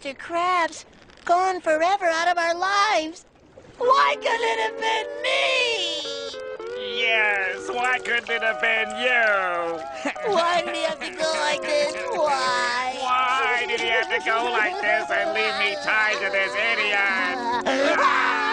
Mr. Krabs. Gone forever out of our lives. Why couldn't it have been me? Yes, why couldn't it have been you? Why did he have to go like this? Why? Why did he have to go like this and leave me tied to this idiot?